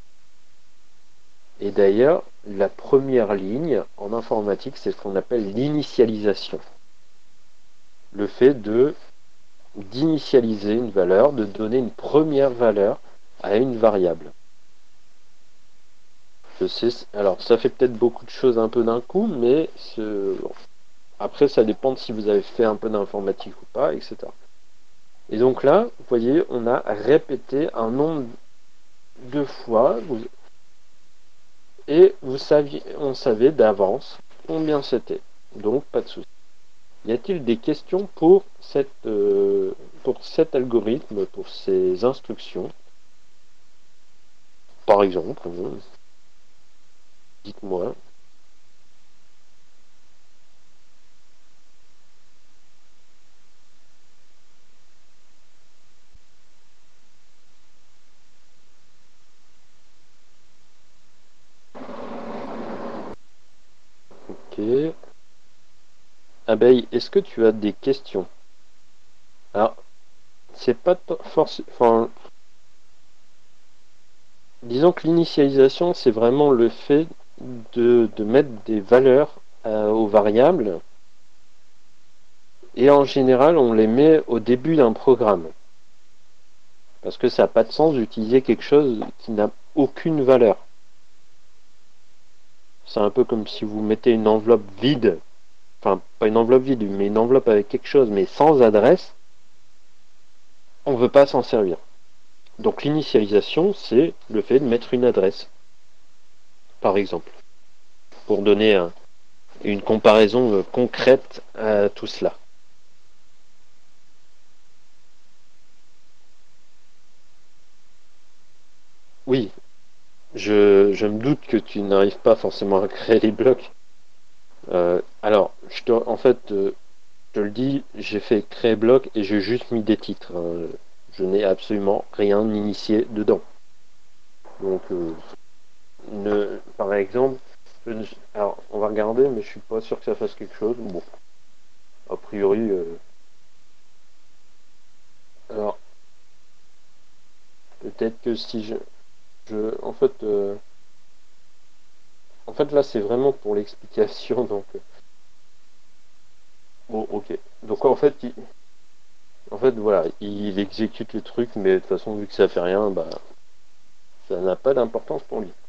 Et d'ailleurs, la première ligne en informatique, c'est ce qu'on appelle l'initialisation. Le fait de d'initialiser une valeur, de donner une première valeur à une variable. Je sais, alors ça fait peut-être beaucoup de choses un peu d'un coup, mais ce, après ça dépend de si vous avez fait un peu d'informatique ou pas, et cetera. Et donc là, vous voyez, on a répété un nombre de fois, vous, et vous saviez, on savait d'avance combien c'était. Donc pas de souci. Y a-t-il des questions pour, cette, euh, pour cet algorithme, pour ces instructions? Par exemple, dites-moi. Ok. Abeille, est-ce que tu as des questions? Alors, c'est pas forcément... Enfin, disons que l'initialisation, c'est vraiment le fait de, de mettre des valeurs euh, aux variables. Et en général, on les met au début d'un programme. Parce que ça n'a pas de sens d'utiliser quelque chose qui n'a aucune valeur. C'est un peu comme si vous mettez une enveloppe vide, enfin pas une enveloppe vide, mais une enveloppe avec quelque chose, mais sans adresse, on ne veut pas s'en servir. Donc l'initialisation, c'est le fait de mettre une adresse, par exemple, pour donner un, une comparaison euh, concrète à tout cela. Oui, je, je me doute que tu n'arrives pas forcément à créer les blocs. Euh, alors, je te, en fait, euh, Je te le dis, j'ai fait créer bloc et j'ai juste mis des titres, hein. Je n'ai absolument rien initié dedans. Donc, euh, ne, par exemple, je ne- alors on va regarder, mais je suis pas sûr que ça fasse quelque chose. Bon, a priori, euh, alors peut-être que si je, je en fait, euh, en fait là c'est vraiment pour l'explication. Donc, euh, bon, ok. Donc en fait, il, en fait voilà, il exécute le truc, mais de toute façon vu que ça fait rien, bah ça n'a pas d'importance pour lui.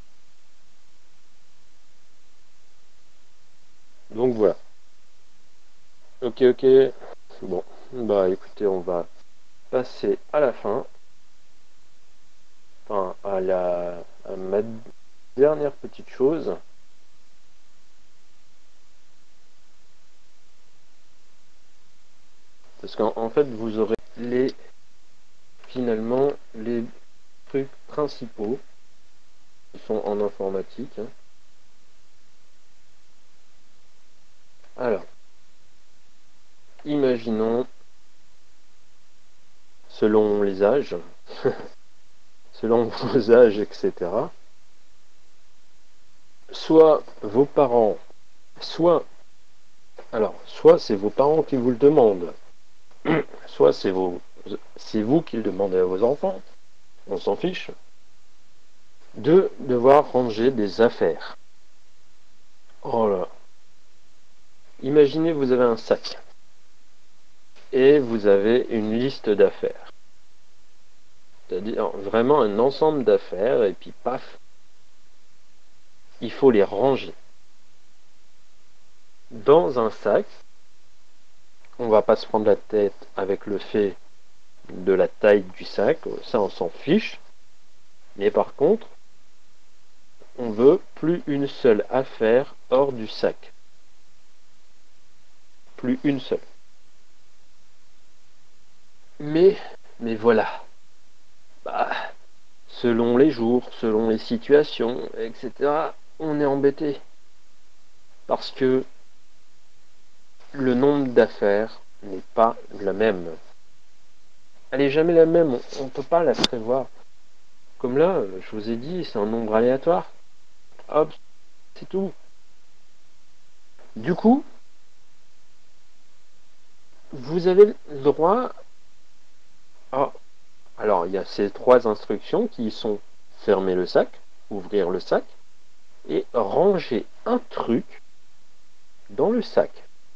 Donc voilà. Ok, ok. Bon, bah écoutez, on va passer à la fin, enfin à la à ma dernière petite chose. Parce qu'en en fait, vous aurez les finalement les trucs principaux qui sont en informatique, hein. Alors, imaginons, selon les âges, selon vos âges, et cetera, soit vos parents, soit, alors, soit c'est vos parents qui vous le demandent, soit c'est vos, c'est vous qui le demandez à vos enfants, on s'en fiche, de devoir ranger des affaires. Oh là, imaginez vous avez un sac et vous avez une liste d'affaires. C'est-à-dire vraiment un ensemble d'affaires et puis paf, il faut les ranger dans un sac. On va pas se prendre la tête avec le fait de la taille du sac, ça on s'en fiche. Mais par contre, on veut plus une seule affaire hors du sac. Plus une seule. Mais, mais voilà. Bah, selon les jours, selon les situations, et cetera, on est embêté. Parce que le nombre d'affaires n'est pas le même. Elle est jamais la même, on ne peut pas la prévoir. Comme là, je vous ai dit, c'est un nombre aléatoire. Hop, c'est tout. Du coup, vous avez le droit à... Alors, il y a ces trois instructions qui sont fermer le sac, ouvrir le sac et ranger un truc dans le sac.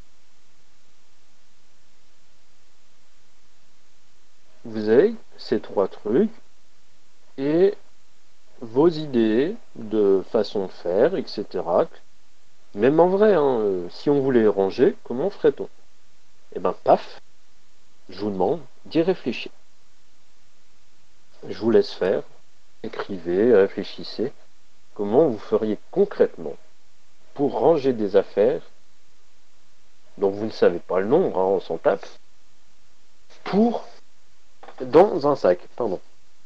Vous avez ces trois trucs et vos idées de façon de faire, et cetera. Même en vrai, hein, euh, si on voulait ranger, comment ferait-on? Eh ben, paf, je vous demande d'y réfléchir. Je vous laisse faire, écrivez, réfléchissez. Comment vous feriez concrètement pour ranger des affaires dont vous ne savez pas le nombre, hein, on s'en tape, pour dans un sac, pardon.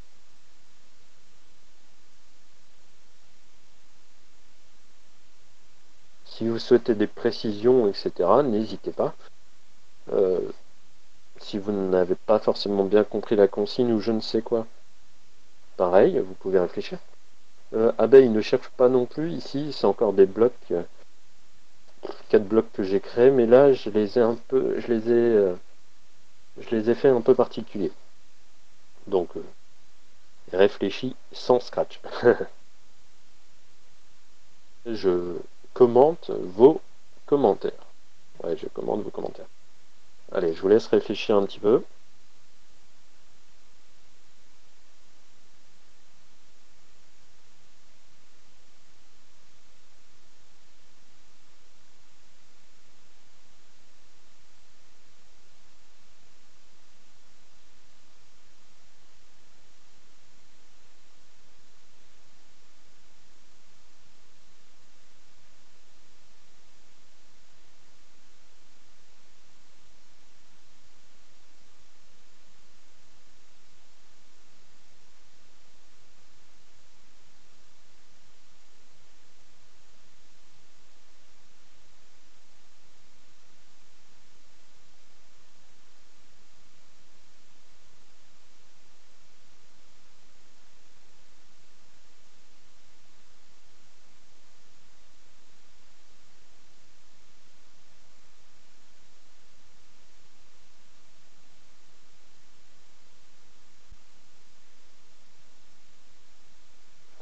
Si vous souhaitez des précisions, et cetera, n'hésitez pas. Euh, si vous n'avez pas forcément bien compris la consigne ou je ne sais quoi, pareil, vous pouvez réfléchir. Euh, ah ben, il ne cherche pas non plus ici, c'est encore des blocs, euh, quatre blocs que j'ai créés, mais là je les ai un peu, je les ai, euh, je les ai fait un peu particuliers. Donc euh, réfléchis sans scratch. Je commente vos commentaires. Ouais, je commente vos commentaires. Allez, je vous laisse réfléchir un petit peu.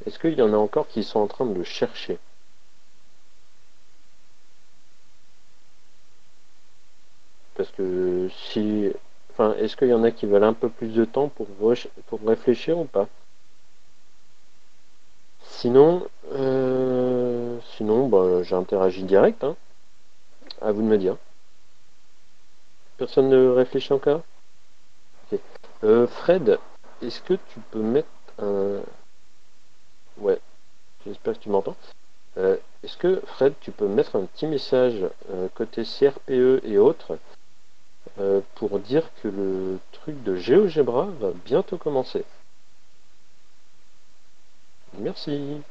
Est-ce qu'il y en a encore qui sont en train de le chercher? Parce que si... Enfin, est-ce qu'il y en a qui veulent un peu plus de temps pour, pour réfléchir ou pas? Sinon, euh, sinon bah, j'interagis direct, hein. À vous de me dire. Personne ne réfléchit encore? Ok. Euh, Fred, est-ce que tu peux mettre un... Ouais, j'espère que tu m'entends. Euh, est-ce que, Fred, tu peux mettre un petit message euh, côté C R P E et autres euh, pour dire que le truc de GeoGebra va bientôt commencer? Merci.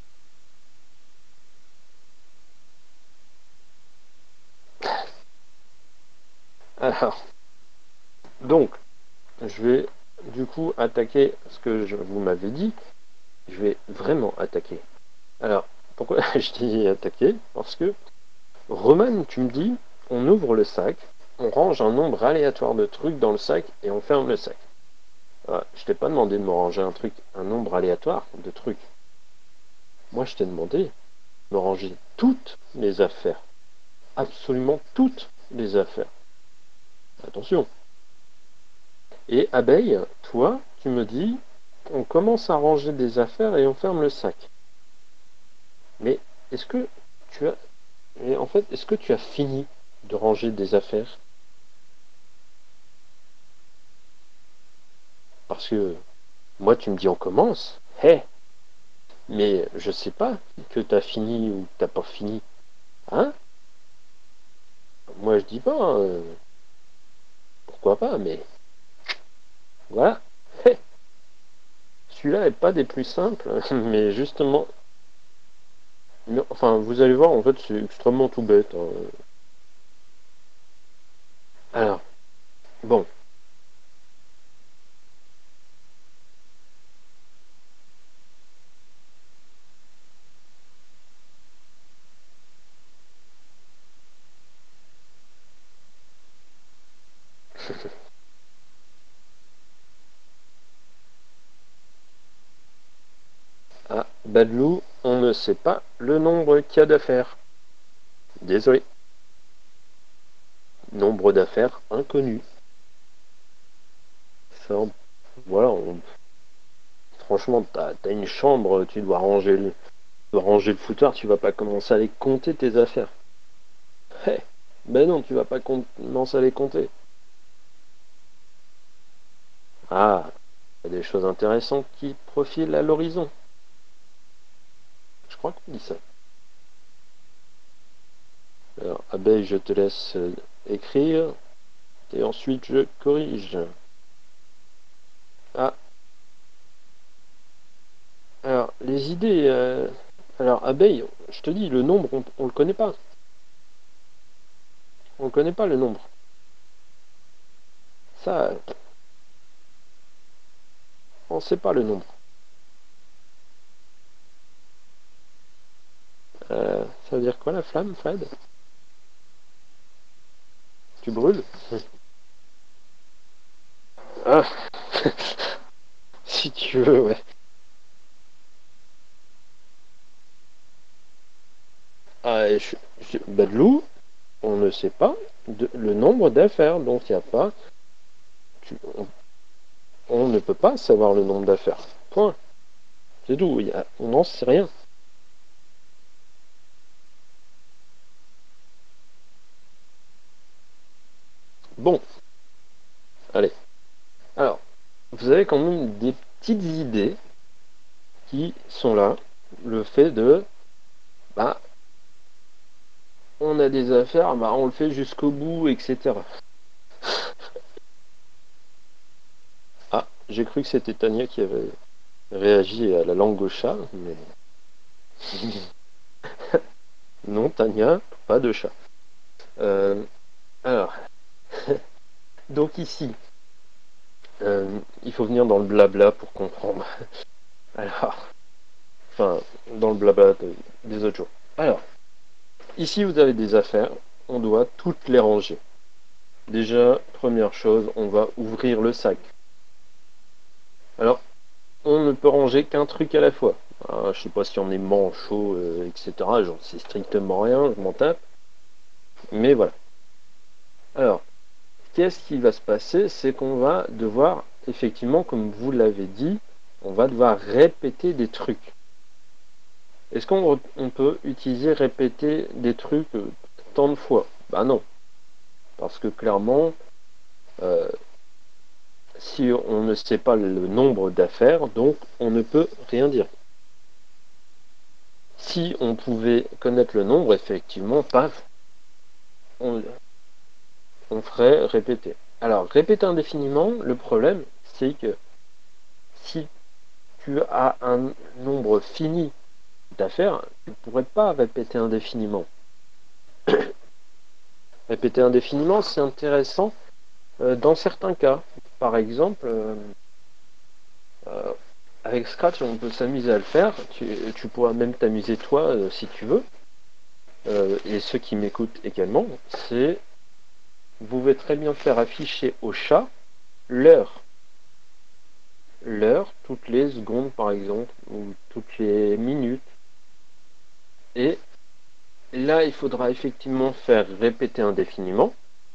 Alors, donc, je vais du coup attaquer ce que je, vous m'avez dit. Je vais vraiment attaquer. Alors, pourquoi je dis attaquer? Parce que, Roman, tu me dis, on ouvre le sac, on range un nombre aléatoire de trucs dans le sac et on ferme le sac. Ah, je t'ai pas demandé de me ranger un truc, un nombre aléatoire de trucs. Moi, je t'ai demandé de me ranger toutes les affaires. Absolument toutes les affaires. Attention. Et abeille, toi, tu me dis, on commence à ranger des affaires et on ferme le sac. Mais est-ce que tu as... Et en fait, est-ce que tu as fini de ranger des affaires? Parce que moi, tu me dis on commence. Hé hey, mais je sais pas que t'as fini ou que t'as pas fini. Hein? Moi, je dis pas. Euh, pourquoi pas, mais... Voilà. Hey, celui-là est pas des plus simples, mais justement... Mais, enfin, vous allez voir, en fait, c'est extrêmement tout bête. Hein. Alors, bon. Ah, Badlou, on ne sait pas le nombre qu'il y a d'affaires. Désolé. Nombre d'affaires inconnu. Ça, voilà. On... Franchement, t'as as une chambre, tu dois ranger le, tu dois ranger le foutoir, tu vas pas commencer à les compter tes affaires. Hey, ben non, tu vas pas commencer à les compter. Ah, il y a des choses intéressantes qui profilent à l'horizon. Je crois qu'on dit ça. Alors, abeille, je te laisse euh, écrire. Et ensuite, je corrige. Ah, alors, les idées... euh, Alors, abeille, je te dis, le nombre, on, on le connaît pas. On le connaît pas, le nombre. Ça, on sait pas le nombre. Euh, ça veut dire quoi, la flamme, Fred? Tu brûles? Ah, si tu veux, ouais. Ah, je, je, Badlou, on ne sait pas de, le nombre d'affaires, donc il n'y a pas... Tu, on, on ne peut pas savoir le nombre d'affaires. Point. C'est tout, y a, on n'en sait rien. Bon, allez. Alors, vous avez quand même des petites idées qui sont là. Le fait de... Bah, on a des affaires, bah, on le fait jusqu'au bout, et cetera. Ah, j'ai cru que c'était Tania qui avait réagi à la langue au chat, mais... Non, Tania, pas de chat. Euh, alors, donc ici, euh, il faut venir dans le blabla pour comprendre. Alors, enfin, dans le blabla de- des autres jours. Alors, ici vous avez des affaires, on doit toutes les ranger. Déjà, première chose, on va ouvrir le sac. Alors, on ne peut ranger qu'un truc à la fois. Euh, je sais pas si on est manchot, euh, et cetera. J'en sais strictement rien, je m'en tape. Mais voilà. Alors, qu'est-ce qui va se passer? C'est qu'on va devoir, effectivement, comme vous l'avez dit, on va devoir répéter des trucs. Est-ce qu'on on peut utiliser répéter des trucs euh, tant de fois? Bah non. Parce que clairement, euh, si on ne sait pas le nombre d'affaires, donc on ne peut rien dire. Si on pouvait connaître le nombre, effectivement, paf, on, on ferait répéter. Alors, répéter indéfiniment, le problème, c'est que si tu as un nombre fini d'affaires, tu ne pourrais pas répéter indéfiniment. Répéter indéfiniment, c'est intéressant euh, dans certains cas. Par exemple, euh, euh, avec Scratch, on peut s'amuser à le faire. Tu, tu pourras même t'amuser toi euh, si tu veux. Euh, et ceux qui m'écoutent également, c'est vous pouvez très bien faire afficher au chat l'heure. L'heure, toutes les secondes par exemple, ou toutes les minutes. Et là, il faudra effectivement faire répéter indéfiniment.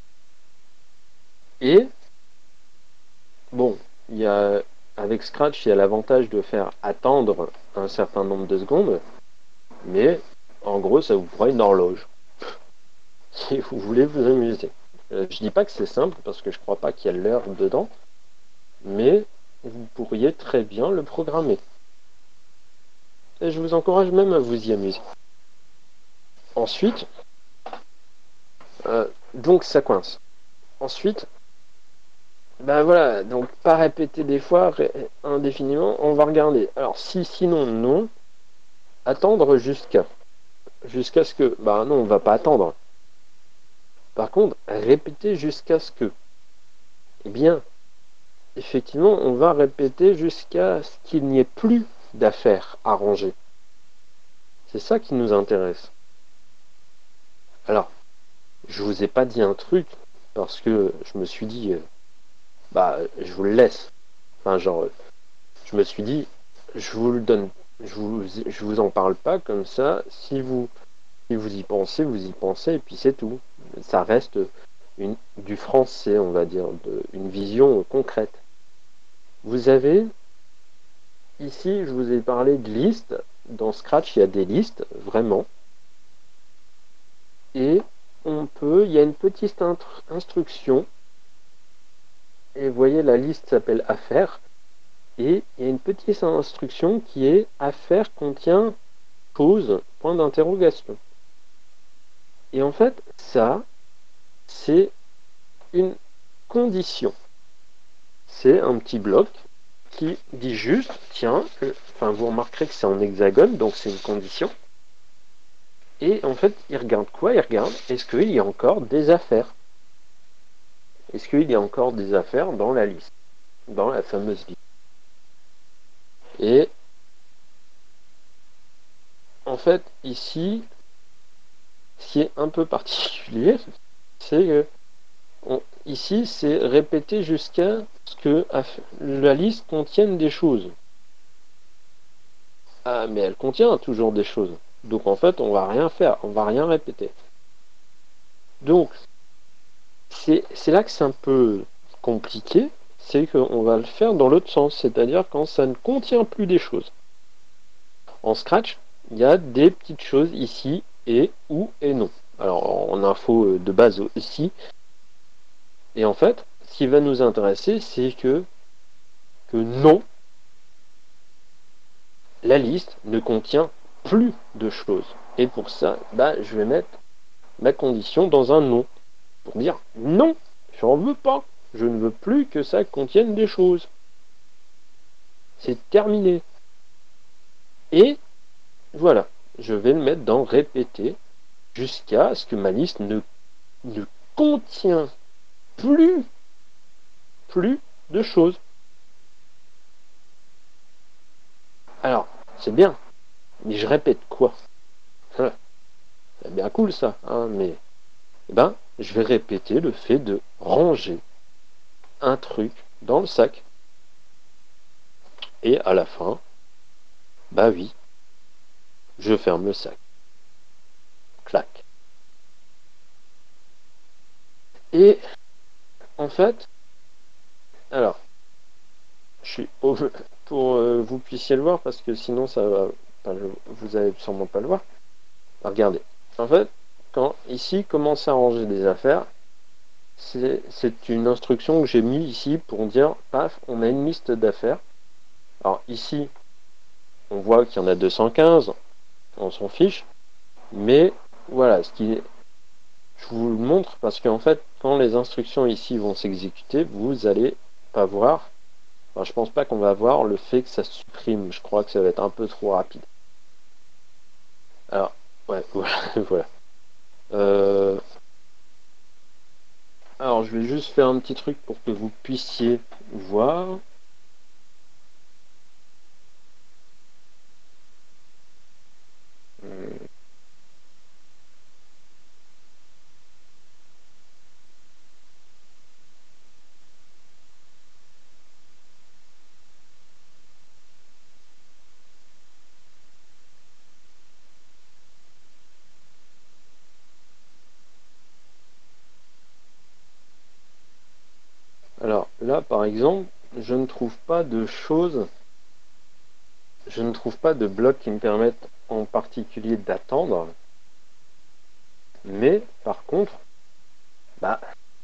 Et, bon, il y a, avec Scratch, il y a l'avantage de faire attendre un certain nombre de secondes. Mais, en gros, ça vous fera une horloge. Si vous voulez vous amuser. Euh, je dis pas que c'est simple, parce que je crois pas qu'il y a l'heure dedans. Mais, vous pourriez très bien le programmer. Et je vous encourage même à vous y amuser. Ensuite, euh, donc ça coince. Ensuite, ben voilà, donc pas répéter des fois indéfiniment, on va regarder. Alors si sinon non, attendre jusqu'à. Jusqu'à ce que. Bah non, on va pas attendre. Par contre, répéter jusqu'à ce que. Eh bien, effectivement, on va répéter jusqu'à ce qu'il n'y ait plus d'affaires à ranger. C'est ça qui nous intéresse. Alors, je vous ai pas dit un truc parce que je me suis dit, euh, bah, je vous le laisse. Enfin, genre, je me suis dit, je vous le donne, je vous, je vous en parle pas comme ça. Si vous, si vous y pensez, vous y pensez et puis c'est tout. Ça reste une, du français, on va dire, de, une vision concrète. Vous avez ici, je vous ai parlé de listes. Dans Scratch, il y a des listes, vraiment. Et on peut, il y a une petite instruction. Et vous voyez, la liste s'appelle affaires. Et il y a une petite instruction qui est affaires contient pause, point d'interrogation. Et en fait, ça, c'est une condition. C'est un petit bloc qui dit juste, tiens, que, enfin vous remarquerez que c'est en hexagone, donc c'est une condition. Et en fait, il regarde quoi? Il regarde, est-ce qu'il y a encore des affaires? Est-ce qu'il y a encore des affaires dans la liste? Dans la fameuse liste. Et en fait, ici, ce qui est un peu particulier, c'est que on, ici, c'est répéter jusqu'à ce que la liste contienne des choses. Ah, mais elle contient toujours des choses. Donc en fait, on va rien faire, on va rien répéter. Donc, c'est là que c'est un peu compliqué, c'est qu'on va le faire dans l'autre sens, c'est-à-dire quand ça ne contient plus des choses. En Scratch, il y a des petites choses ici, et, ou, et non. Alors en info de base aussi. Et en fait, ce qui va nous intéresser, c'est que, que non, la liste ne contient plus de choses. Et pour ça, bah, je vais mettre ma condition dans un non. Pour dire non, j'en veux pas. Je ne veux plus que ça contienne des choses. C'est terminé. Et voilà, je vais le mettre dans répéter jusqu'à ce que ma liste ne, ne contient plus, plus de choses. Alors, c'est bien, mais je répète quoi? C'est bien cool ça, hein, mais eh ben, je vais répéter le fait de ranger un truc dans le sac. Et à la fin, Bah oui, je ferme le sac. Clac. Et en fait, alors, je suis au- pour euh, vous puissiez le voir parce que sinon ça va pas le- vous allez sûrement pas le voir. Regardez. En fait, quand ici commence à ranger des affaires, c'est c'est une instruction que j'ai mis ici pour dire paf, on a une liste d'affaires. Alors ici, on voit qu'il y en a deux cent quinze, on s'en fiche, mais voilà, ce qui je vous le montre parce qu'en fait, quand les instructions ici vont s'exécuter, vous allez pas voir. Enfin, je pense pas qu'on va voir le fait que ça se supprime. Je crois que ça va être un peu trop rapide. Alors, ouais, voilà. voilà. Euh, alors, je vais juste faire un petit truc pour que vous puissiez voir. Hum, Alors, là, par exemple, je ne trouve pas de choses, je ne trouve pas de blocs qui me permettent en particulier d'attendre. Mais, par contre, bah,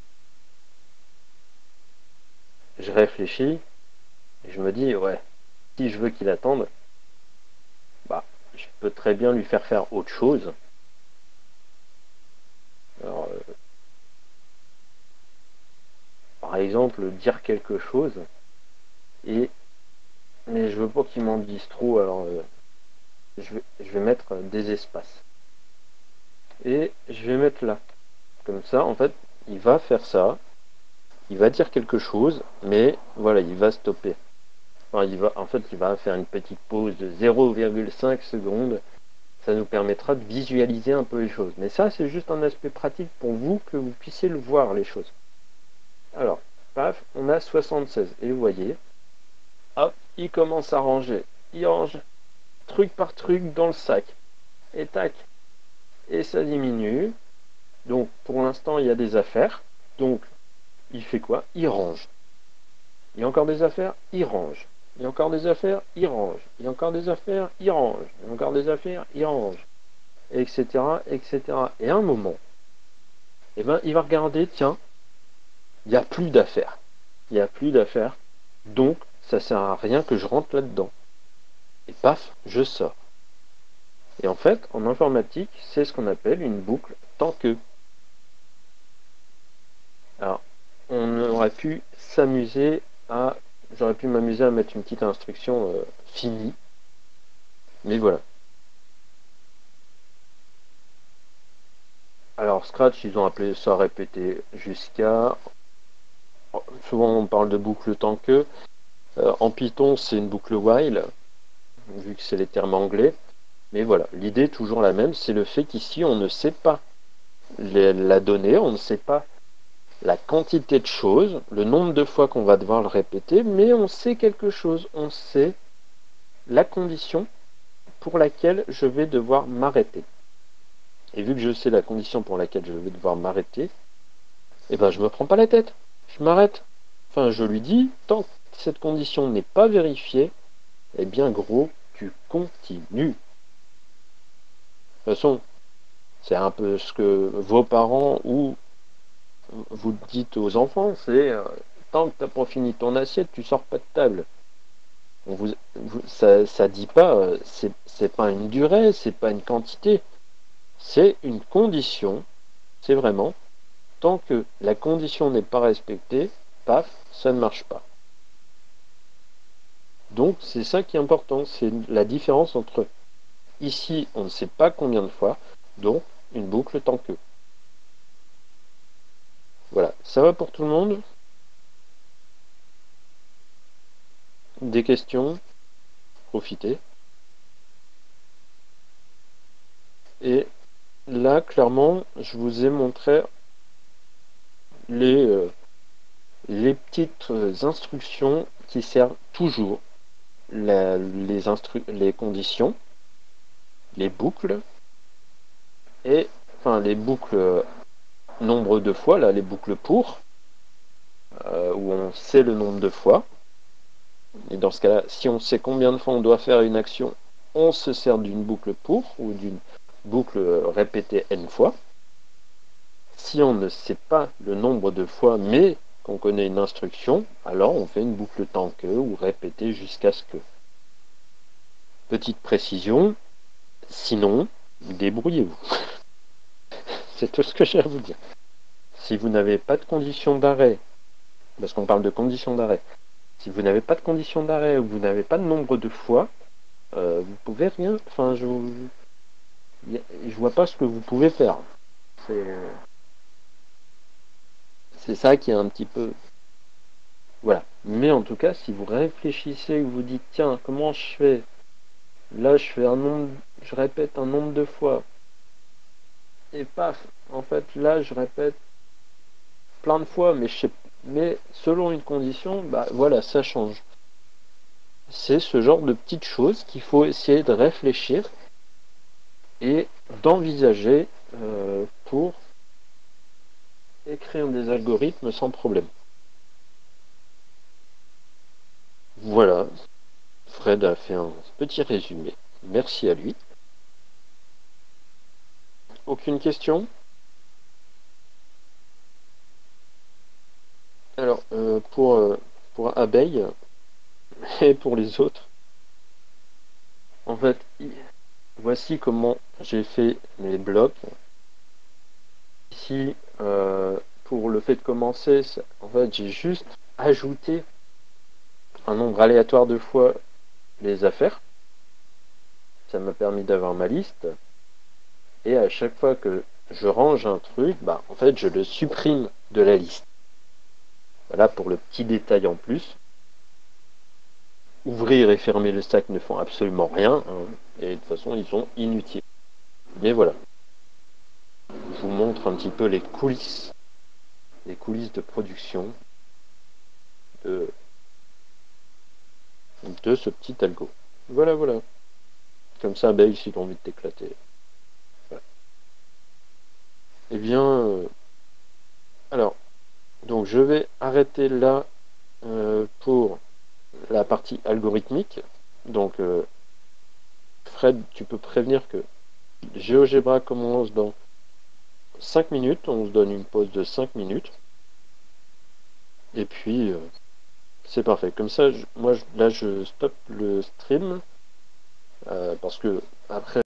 je réfléchis et je me dis, ouais, si je veux qu'il attende, bah, je peux très bien lui faire faire autre chose. Alors, euh, par exemple, dire quelque chose, et mais je veux pas qu'il m'en dise trop, alors euh, je, vais, je vais mettre des espaces. Et je vais mettre là. Comme ça, en fait, il va faire ça, il va dire quelque chose, mais voilà, il va stopper. Enfin, il va, en fait, il va faire une petite pause de zéro virgule cinq secondes. Ça nous permettra de visualiser un peu les choses. Mais ça, c'est juste un aspect pratique pour vous, que vous puissiez le voir, les choses. Alors, paf, on a soixante-seize. Et vous voyez, hop, il commence à ranger. Il range truc par truc dans le sac. Et tac. Et ça diminue. Donc, pour l'instant, il y a des affaires. Donc, il fait quoi? Il range. Il y a encore des affaires? Il range. Il y a encore des affaires? Il range. Il y a encore des affaires? Il range. Il y a encore des affaires? Il range. Etc. Etc. Et à un moment, eh ben, il va regarder, tiens, il n'y a plus d'affaires. Il n'y a plus d'affaires. Donc, ça sert à rien que je rentre là-dedans. Et paf, je sors. Et en fait, en informatique, c'est ce qu'on appelle une boucle tant que. Alors, on aurait pu s'amuser à. J'aurais pu m'amuser à mettre une petite instruction euh, finie. Mais voilà. Alors, Scratch, ils ont appelé ça répéter jusqu'à. Souvent, on parle de boucle tant que. Euh, en Python, c'est une boucle while, vu que c'est les termes anglais. Mais voilà, l'idée est toujours la même, c'est le fait qu'ici, on ne sait pas les- la donnée, on ne sait pas la quantité de choses, le nombre de fois qu'on va devoir le répéter, mais on sait quelque chose, on sait la condition pour laquelle je vais devoir m'arrêter. Et vu que je sais la condition pour laquelle je vais devoir m'arrêter, eh ben je me prends pas la tête, je m'arrête. Enfin, je lui dis, tant que cette condition n'est pas vérifiée, eh bien gros, tu continues. De toute façon, c'est un peu ce que vos parents ou vous dites aux enfants, c'est euh, tant que t'as pas fini ton assiette, tu sors pas de table. On vous, vous- ça, ça dit pas, euh, c'est c'est pas une durée, c'est pas une quantité, c'est une condition. C'est vraiment tant que la condition n'est pas respectée, paf, ça ne marche pas. Donc c'est ça qui est important, c'est la différence entre ici on ne sait pas combien de fois, donc une boucle tant que. Voilà, ça va pour tout le monde? Des questions? Profitez. Et là, clairement, je vous ai montré les, euh, les petites euh, instructions qui servent toujours, la- les, instru les conditions, les boucles, et enfin les boucles euh, nombre de fois, là, les boucles pour, euh, où on sait le nombre de fois. Et dans ce cas-là, si on sait combien de fois on doit faire une action, on se sert d'une boucle pour ou d'une boucle répétée n fois. Si on ne sait pas le nombre de fois, mais qu'on connaît une instruction, alors on fait une boucle tant que ou répétée jusqu'à ce que. Petite précision, sinon, débrouillez-vous. C'est tout ce que j'ai à vous dire. Si vous n'avez pas de condition d'arrêt, parce qu'on parle de condition d'arrêt, si vous n'avez pas de condition d'arrêt ou vous n'avez pas de nombre de fois, euh, vous pouvez rien. Enfin, je, je vois pas ce que vous pouvez faire. C'est, c'est ça qui est un petit peu. Voilà. Mais en tout cas, si vous réfléchissez, vous dites tiens, comment je fais? Là, je fais un nombre, je répète un nombre de fois. Et paf, en fait, là, je répète plein de fois, mais je sais, mais selon une condition, bah voilà, ça change. C'est ce genre de petites choses qu'il faut essayer de réfléchir et d'envisager euh, pour écrire des algorithmes sans problème. Voilà, Fred a fait un petit résumé. Merci à lui. Aucune question? Alors, euh, pour, euh, pour Abeille et pour les autres, en fait, voici comment j'ai fait mes blocs. Ici, euh, pour le fait de commencer, en fait, j'ai juste ajouté un nombre aléatoire de fois les affaires. Ça m'a permis d'avoir ma liste. Et à chaque fois que je range un truc, bah, en fait, je le supprime de la liste. Voilà pour le petit détail en plus. Ouvrir et fermer le stack ne font absolument rien. Hein, et de toute façon, ils sont inutiles. Mais voilà. Je vous montre un petit peu les coulisses. Les coulisses de production de, de ce petit algo. Voilà, voilà. Comme ça, Bale, si tu as envie de t'éclater. Voilà. Eh bien, euh, alors, donc je vais arrêter là euh, pour la partie algorithmique. Donc, euh, Fred, tu peux prévenir que GeoGebra commence dans cinq minutes. On se donne une pause de cinq minutes. Et puis, euh, c'est parfait. Comme ça, je, moi, je, là, je stoppe le stream. Euh, parce que après